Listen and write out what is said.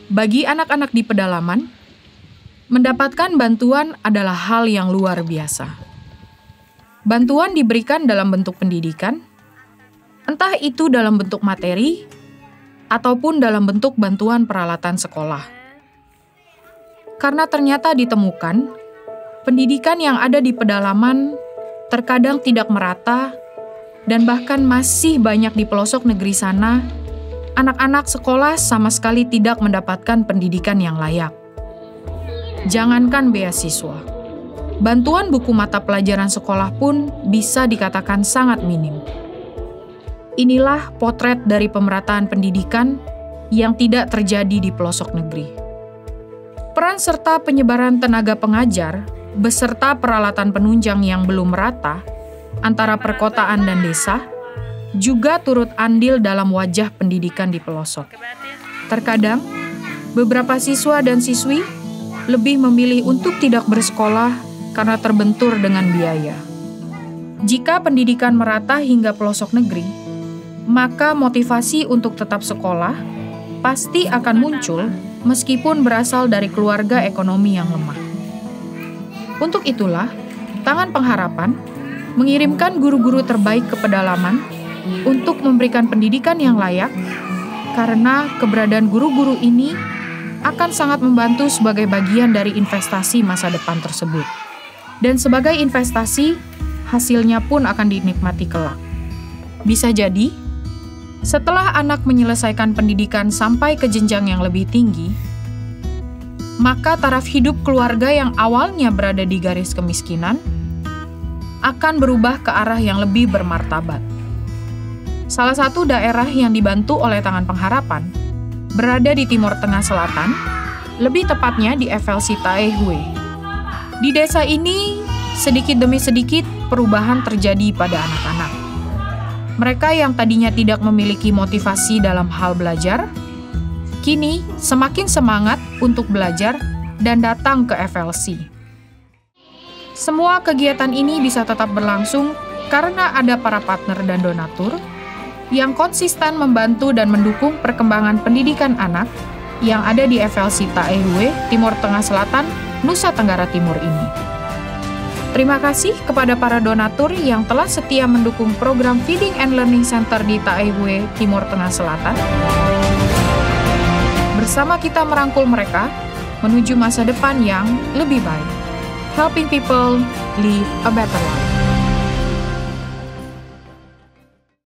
Bagi anak-anak di pedalaman, mendapatkan bantuan adalah hal yang luar biasa. Bantuan diberikan dalam bentuk pendidikan, entah itu dalam bentuk materi ataupun dalam bentuk bantuan peralatan sekolah. Karena ternyata ditemukan, pendidikan yang ada di pedalaman terkadang tidak merata dan bahkan masih banyak di pelosok negeri sana, anak-anak sekolah sama sekali tidak mendapatkan pendidikan yang layak. Jangankan beasiswa, bantuan buku mata pelajaran sekolah pun bisa dikatakan sangat minim. Inilah potret dari pemerataan pendidikan yang tidak terjadi di pelosok negeri. Peran serta penyebaran tenaga pengajar beserta peralatan penunjang yang belum merata antara perkotaan dan desa juga turut andil dalam wajah pendidikan di pelosok. Terkadang, beberapa siswa dan siswi lebih memilih untuk tidak bersekolah karena terbentur dengan biaya. Jika pendidikan merata hingga pelosok negeri, maka motivasi untuk tetap sekolah pasti akan muncul meskipun berasal dari keluarga ekonomi yang lemah. Untuk itulah, Tangan Pengharapan mengirimkan guru-guru terbaik ke pedalaman untuk memberikan pendidikan yang layak, karena keberadaan guru-guru ini akan sangat membantu sebagai bagian dari investasi masa depan tersebut. Dan sebagai investasi, hasilnya pun akan dinikmati kelak. Bisa jadi, setelah anak menyelesaikan pendidikan sampai ke jenjang yang lebih tinggi, maka taraf hidup keluarga yang awalnya berada di garis kemiskinan akan berubah ke arah yang lebih bermartabat. Salah satu daerah yang dibantu oleh Tangan Pengharapan berada di Timur Tengah Selatan, lebih tepatnya di FLC Taehue. Di desa ini, sedikit demi sedikit perubahan terjadi pada anak-anak. Mereka yang tadinya tidak memiliki motivasi dalam hal belajar, kini semakin semangat untuk belajar dan datang ke FLC. Semua kegiatan ini bisa tetap berlangsung karena ada para partner dan donatur yang konsisten membantu dan mendukung perkembangan pendidikan anak yang ada di FLC Taehue, Timur Tengah Selatan, Nusa Tenggara Timur ini. Terima kasih kepada para donatur yang telah setia mendukung program Feeding and Learning Center di Taehue, Timur Tengah Selatan. Bersama kita merangkul mereka menuju masa depan yang lebih baik. Helping people live a better life.